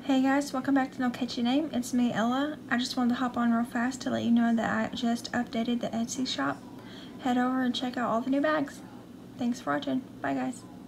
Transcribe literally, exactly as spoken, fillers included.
Hey guys, welcome back to No Catchy Name. It's me, Ella. I just wanted to hop on real fast to let you know that I just updated the Etsy shop. Head over and check out all the new bags. Thanks for watching. Bye guys.